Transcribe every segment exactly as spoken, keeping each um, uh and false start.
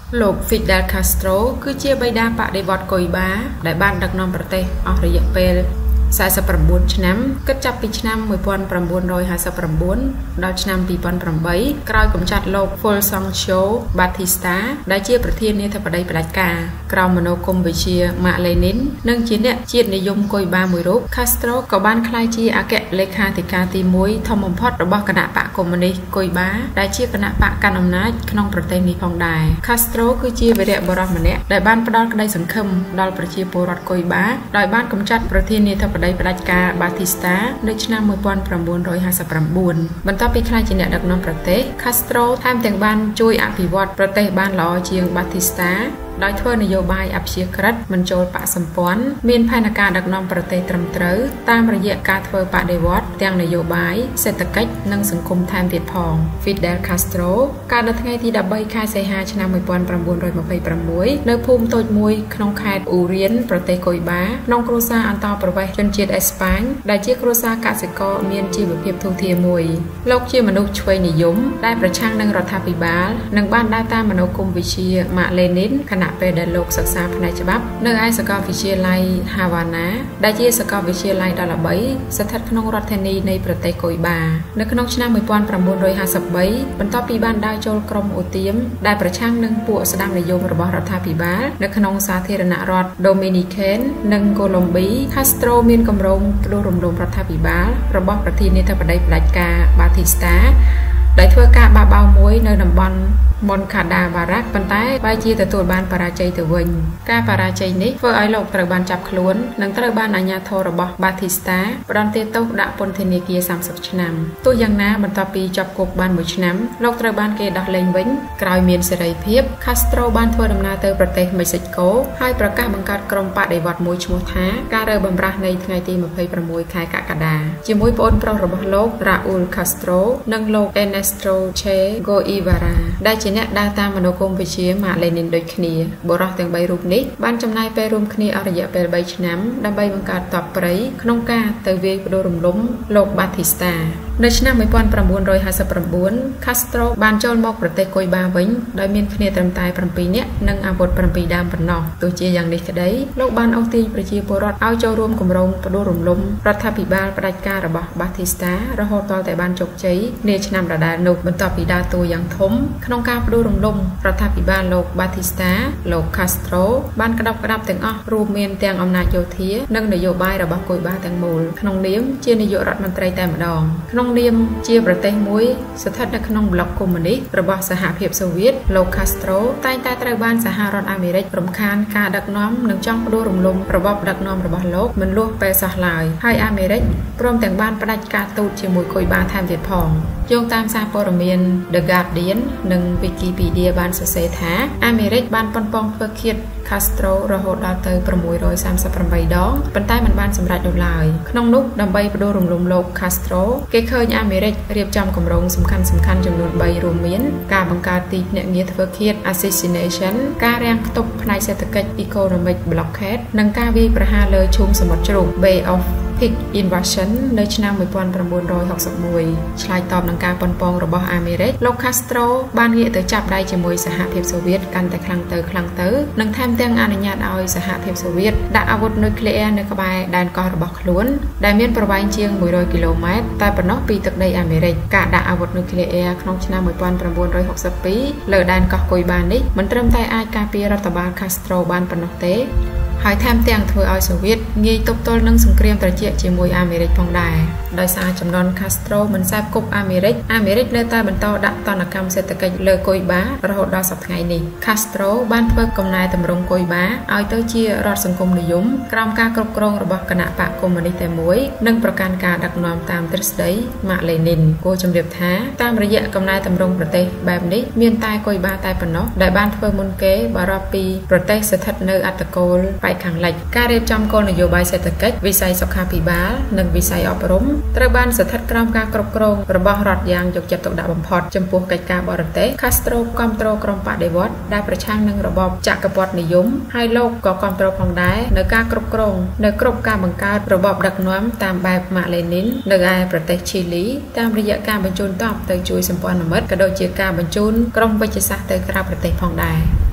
លោក Fidel Castro គឺជាបិតាបដិវត្តន៍កុយបាដែលបានដឹកនាំប្រទេសអស់រយៈពេលสี่สิบเก้าឆ្នាំគិតចាប់ពីឆ្នាំmột nghìn chín trăm năm mươi chínដល់ឆ្នាំtwo thousand eightក្រោយកំចាត់លោក Fulgencio Batista ដែលជាប្រធានាធិបតីផ្ដាច់ការក្រោមមនោគមវិជ្ជាម៉ាក់លេនីននិងជាអ្នកជាតិនិយមកុយបាមួយរូប Castro ក៏បានក្លាយជាអគ្គលេខាធិការទីoneធំបំផុតរបស់គណៈបកកុម្មុយនីសកុយបាដែលជាគណៈបកកាន់អំណាចក្នុងប្រទេសនេះផងដែរ Castro គឺជាវីរបុរសម្នាក់ដែលបានផ្ដល់ក្តីសង្ឃឹមដល់ប្រជាពលរដ្ឋកុយបាដោយបានកំចាត់ប្រធានាធិបតីផ្ដាច់ការ Batista នៅឆ្នាំone thousand nine hundred fifty-nine បន្ទាប់ពីក្លាយជាអ្នកដឹកនាំប្រទេស Castro ថែមទាំងបានជួយអភិវឌ្ឍប្រទេសបានល្អជាង Batistaដោយធ្វើនយោបាយអព្យាក្រឹតមិនចូលបកសម្ព័ន្ធមានផែនការដឹកនាំប្រទេសត្រឹមត្រូវតាមរយៈការធ្វើបដិវត្តន៍ទាំងនយោបាយសេដ្ឋកិច្ចនិងសង្គមថែមទៀតផង Fidel Castro កើតនៅថ្ងៃទីthirteenខែសីហាឆ្នាំone thousand nine hundred twenty-sixនៅភូមិតូចមួយក្នុងខេត្តអ៊ូរៀនប្រទេសកុយបាក្នុងគ្រួសារអន្តោប្រវេសន៍ជនជាតិអេស្ប៉ាញដែលជាគ្រួសារកសិករមានជីវភាពធូរធារមួយលោកជាមនុស្សឆ្វេងនិយមដែលប្រឆាំងនឹងរដ្ឋាភិបាលនិងបានដើរតាមមនោគមវិជ្ជាម៉ាក់លេនីនគណៈពេលដែលលោកសិក្សាផ្នែកច្បាប់នៅឯសាកលវិទ្យាល័យ Havana ដែលជាសាកលវិទ្យាល័យដ៏ល្បីស្ថិតក្នុងរដ្ឋធានីនៃប្រទេសកុយបានៅក្នុងឆ្នាំone thousand nine hundred fifty-threeបន្ទាប់ពីបានដើរចូលក្រុមអូទៀមដែលប្រឆាំងនឹងពួកស្ដាំនិយមរបស់រដ្ឋាភិបាលនៅក្នុងសាធារណរដ្ឋ Dominican និងកូឡុំប៊ី Castro មានគម្រោងផ្ដួលរំលំរដ្ឋាភិបាលរបស់ប្រធានាធិបតីផ្ដាច់ការ Batista ដែលធ្វើការបះបោរមួយនៅតំបន់មុនខាដាបារ៉ាក់ប៉ុន្តែបែរជាទទួលបានបរាជ័យទៅវិញការបរាជ័យនេះធ្វើឲ្យលោកត្រូវបានចាប់ខ្លួននិងត្រូវបានអាជ្ញាធររបស់ Batista ផ្ដន្ទាទោសដាក់ពន្ធនាគារthirtyឆ្នាំទោះយ៉ាងណាបន្ទាប់ពីជាប់គុកបានមួយឆ្នាំលោកត្រូវបានគេដោះលែងវិញក្រោយមានសេរីភាព Castro បានធ្វើដំណើរទៅប្រទេសមេស៊ីកូហើយប្រកាសបង្កើតក្រុមបដិវត្តន៍មួយឈ្មោះថាការរើបម្រាស់នៃថ្ងៃទីtwenty-sixខែកក្កដាជាមួយប្អូនប្រុសរបស់លោក Raúl Castro និងលោក Ernesto Che Guevara ដែលជាអ្នកដើរតាមមនោគមវិជ្ជាម៉ាក់លេនីនដូចគ្នាបុរសទាំងបីរូបនេះបានចំណាយពេលរួមគ្នាអស់រយៈពេលthreeឆ្នាំដើម្បីបង្កើតទ័ពព្រៃក្នុងការទៅវាយផ្ដួលរំលំលោក Batista នៅឆ្នាំone thousand nine hundred fifty-nine Castro បានចូលមកប្រទេសកុយបាវិញដោយមានគ្នាត្រឹមតែsevenនាក់និងអាវុធsevenដើមប៉ុណ្ណោះទោះជាយ៉ាងនេះក្តីលោកបានអូសទាញប្រជាពលរដ្ឋឲ្យចូលរួមគម្រោងផ្ដួលរំលំរដ្ឋាភិបាលផ្ដាច់ការរបស់ Batista រហូតដល់តែបានជោគជ័យនាឆ្នាំដដែលនោះបន្ទាប់ពីដើរតួយ៉ាងធំក្នុងការផ្ដួលរំលំរដ្ឋាភិបាលលោក Batista លោក Castro បានក្តាប់ក្តាប់ទាំងអស់រួមមានទាំងអំណាចយោធានិងនយោបាយរបស់កុយបាទាំងមូលក្នុងនាមជានាយករដ្ឋមន្ត្រីតែម្ដងក្នុងនាមជាប្រទេសមួយស្ថិតនៅក្នុងប្លុកកុម្មុយនីសរបស់សហភាពសូវៀតលោក Castro តែងតែត្រូវបានសហរដ្ឋអាមេរិករំខានការដឹកនាំនិងចង់ផ្ដួលរំលំរបបដឹកនាំរបស់លោកមិនលួសពេលសោះឡើយហើយអាមេរិកព្រមទាំងបានផ្ដាច់ការទូតជាមួយកុយបាថែមទៀតផងយោងតាមសារព័ត៌មាន The Guardian និង Wikipedia បានសរសេរថាអាមេរិកបានប៉ុនប៉ងធ្វើឃាត Castro រហូតដល់ទៅsix hundred thirty-eightដងប៉ុន្តែមិនបានសម្រេចនោះឡើយក្នុងនោះដើម្បីផ្ដួលរំលំលោក Castro គេឃើញអាមេរិករៀបចំគម្រោងសំខាន់ៗចំនួនthreeរួមមានការបង្កើតទីភ្នាក់ងារធ្វើឃាត Assassination ការរាំងខ្ទប់ផ្នែកសេដ្ឋកិច្ច Economic Blockade និងការវាយប្រហារលើឈូងសមុទ្រជ្រូក Bay of Pig Invasion នៅឆ្នាំone thousand nine hundred sixty-oneឆ្លើយតបនឹងការប៉ុនប៉ងរបស់អាមេរិកលោក Castro បានងាកទៅចាប់ដៃជាមួយសហភាពសូវៀតកាន់តែខ្លាំងទៅខ្លាំងទៅនិងថែមទាំងអនុញ្ញាតឲ្យសហភាពសូវៀតដាក់អាវុធនុយក្លេអ៊ែរនៅក្បែរដែនកោះរបស់ខ្លួនដែលមានប្រវែងជាងone hundredគីឡូម៉ែត្រតែប៉ុណ្ណោះពីទឹកដីអាមេរិកការដាក់អាវុធនុយក្លេអ៊ែរក្នុងឆ្នាំone thousand nine hundred sixty-twoលើដែនកោះកុយបានេះមិនត្រឹមតែអាចការពាររដ្ឋបាល Castro បានប៉ុណ្ណោះទេហើយថែមទាំងធ្វើឲ្យសូវៀតងាយទប់ទល់នឹងសង្គ្រាមត្រជាក់ជាមួយអាមេរិកផងដែរដោយសារចំនួន Castro មិនសែបគប់អាមេរិកអាមេរិកនៅតែបន្តដាក់ទណ្ឌកម្មសេដ្ឋកិច្ចលើកុយបារហូតដល់សប្តាហ៍ថ្ងៃនេះ Castro បានធ្វើកំណែតម្រង់កុយបាឲ្យទៅជារដ្ឋសង្គមនិយមក្រោមការគ្រប់គ្រងរបស់គណៈបកកុម្មុយនីសតែមួយនិងប្រកាន់ការដឹកនាំតាមទ្រឹស្ដីម៉ាក់លេនីនគួរជម្រាបថាតាមរយៈកំណែតម្រង់ប្រទេសបែបនេះមានតែកុយបាតែប៉ុណ្ណោះដែលបានធ្វើមុនគេបារម្ភពីប្រទេសស្ថិតនៅអត្តកូលខាងលិចការរៀបចំគោលនយោបាយសេដ្ឋកិច្ចវិស័យសុខាភិបាលនិងវិស័យអប់រំត្រូវបានស្ថិតក្រោមការគ្រប់គ្រងរបស់រដ្ឋយ៉ាងយកចិត្តទុកដាក់បំផុតចំពោះកិច្ចការបរទេស Castro គាំទ្រក្រុមបដិវត្តន៍ដែលប្រឆាំងនឹងរបបចក្រពត្តិនិយមហើយលោកក៏គាំទ្រផងដែរនៅការគ្រប់គ្រងនៅគ្រប់ការបង្កើតរបបដឹកនាំតាមបែបម៉ាក់លេនីននៅឯប្រទេសឈីលីតាមរយៈការបញ្ជូនទ័ពទៅជួយសម្ព័ន្ធមិត្តក៏ដូចជាការបញ្ជូនក្រុមវិទ្យាសាស្ត្រទៅក្រៅប្រទេសផងដែរ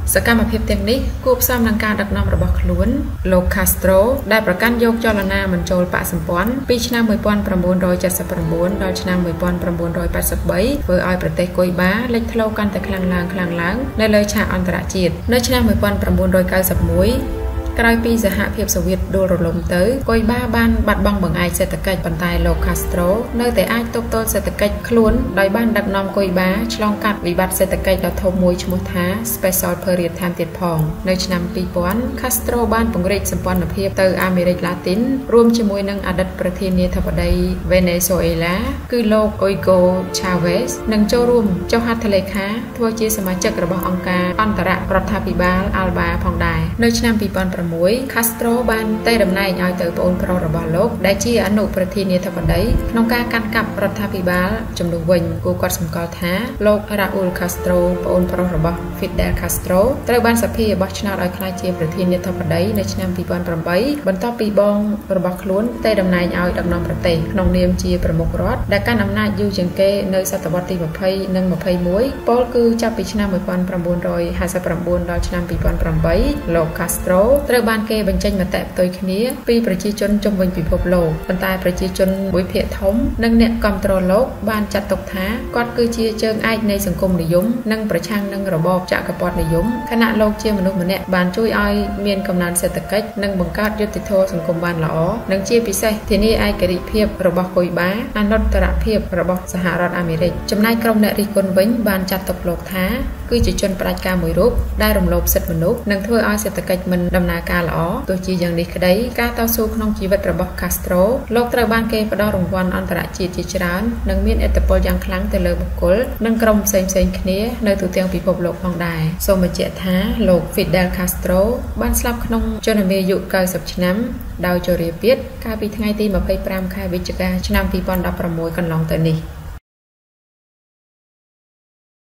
សកម្មភាពទាំងនេះគួបផ្សំនឹងការដឹកនាំរបស់ខ្លួនលោក Castro ដែលប្រកាន់យកចលនាមិនចូលបកសម្ព័ន្ធពីឆ្នាំmột nghìn chín trăm bảy mươi chínដល់ឆ្នាំmột nghìn chín trăm tám mươi baធ្វើឲ្យប្រទេសកុយបាលេចធ្លោកាន់តែខ្លាំងឡើងខ្លាំងឡើងនៅលើឆាកអន្តរជាតិនៅឆ្នាំmột nghìn chín trăm chín mươi mốtក្រោយពីសហភាពសូវៀតដួលរលំទៅកុយបាបានបាត់បង់បង្អែកសេដ្ឋកិច្ចប៉ុន្តែលោក Castro នៅតែអាចទប់ទល់សេដ្ឋកិច្ចខ្លួនដោយបានដឹកនាំកុយបាឆ្លងកាត់វិបត្តិសេដ្ឋកិច្ចដ៏ធំមួយឈ្មោះថា Special Period ថែមទៀតផងនៅឆ្នាំtwo thousand Castro បានពង្រីកសម្ព័ន្ធភាពទៅអាមេរិកឡាទីនរួមជាមួយនឹងអតីតប្រធានាធិបតី Venezuela គឺលោក Hugo Chavez និងចូលរួមចុះហត្ថលេខាធ្វើជាសមាជិករបស់អង្គការអន្តររដ្ឋាភិបាល ALBA ផងដែរនៅឆ្នាំtwo thousand six Castro បានតែតំណែងឲ្យទៅប្អូនប្រុសរបស់លោកដែលជាអនុប្រធានាធិបតីក្នុងការកាន់កាប់រដ្ឋាភិបាលជំនួសវិញគូគាត់សម្គាល់ថាលោក Raúl Castro ប្អូនប្រុសរបស់ Fidel Castro ត្រូវបានសភាបោះឆ្នោតឲ្យក្លាយជាប្រធានាធិបតីនៅឆ្នាំtwo thousand eightបន្ទាប់ពីបងរបស់ខ្លួនតែតំណែងឲ្យដឹកនាំប្រទេសក្នុងនាមជាប្រមុខរដ្ឋដែលកាន់អំណាចយូរជាងគេនៅសតវត្សទីtwentyនិងtwenty-oneពលគឺចាប់ពីឆ្នាំone thousand nine hundred fifty-nineដល់ឆ្នាំtwo thousand eightលោក Castroត្រូវបានគេបញ្ចេញមតិផ្ទុយគ្នាពីប្រជាជនជុំវិញពិភពលោកប៉ុន្តែប្រជាជនមួយភាគធំនិងអ្នកគាំទ្រលោកបានចាត់ទុកថាគាត់គឺជាជើងឯកនៃសង្គមនិយមនិងប្រឆាំងនឹងរបបចក្រពត្តិនិយមខណៈលោកជាមនុស្សម្នាក់បានជួយឲ្យមានកំណើនសេដ្ឋកិច្ចនិងបង្កើតយុត្តិធម៌សង្គមបានល្អនិងជាពិសេសធានាឯករាជ្យភាពរបស់កុយបាអនុត្តរភាពរបស់សហរដ្ឋអាមេរិកចំណែកក្រុមអ្នករិះគន់វិញបានចាត់ទុកលោកថាគឺជាជនផ្ដាច់ការមួយរូបដែលរំលោភសិទ្ធិមនុស្សនិងធ្វើឲ្យសេដ្ឋកិច្ចមិនដំណើរការល្អទោះជាយ៉ាងនេះក្តីការតស៊ូក្នុងជីវិតរបស់ Castro លោកត្រូវបានគេផ្ដល់រង្វាន់អន្តរជាតិជាច្រើននិងមានឥទ្ធិពលយ៉ាងខ្លាំងទៅលើបុគ្គលនិងក្រុមផ្សេងៗគ្នានៅទូទាំងពិភពលោកផងដែរសូមបញ្ជាក់ថាលោក Fidel Castro បានស្លាប់ក្នុងជន្មាយុninetyឆ្នាំដោយជរាពាធកាលពីថ្ងៃទីtwenty-fiveខែវិច្ឆិកាឆ្នាំtwo thousand sixteenកន្លងទៅនេះ